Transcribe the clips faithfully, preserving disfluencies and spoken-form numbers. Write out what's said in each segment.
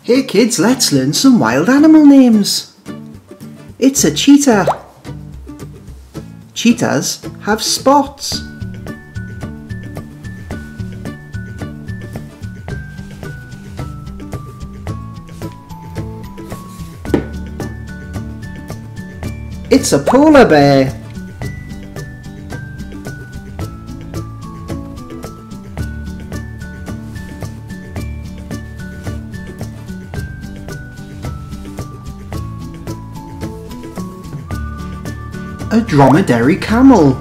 Hey kids, let's learn some wild animal names. It's a cheetah. Cheetahs have spots. It's a polar bear. A dromedary camel.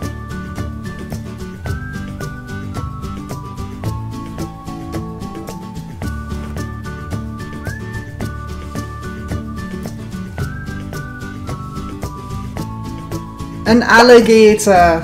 An alligator.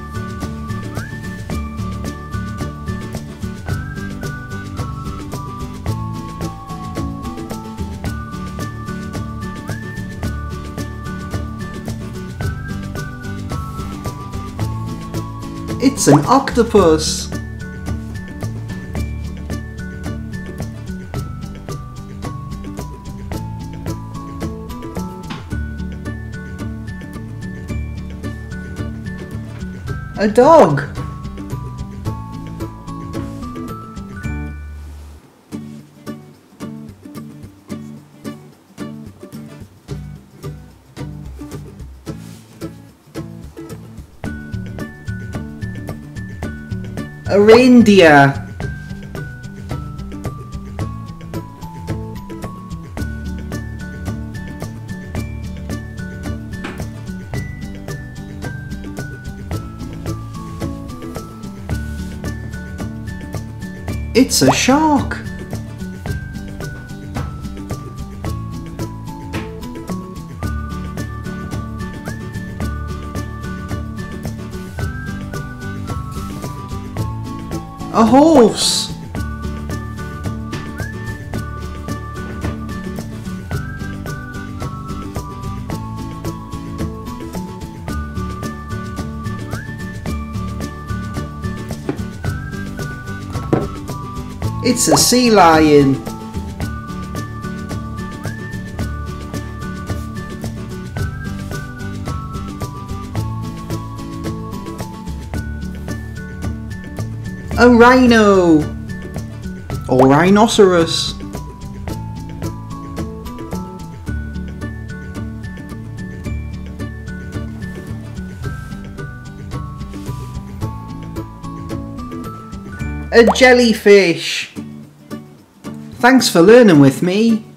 It's an octopus. A dog. A reindeer. It's a shark. A horse. It's a sea lion. A rhino or rhinoceros. A jellyfish. Thanks for learning with me.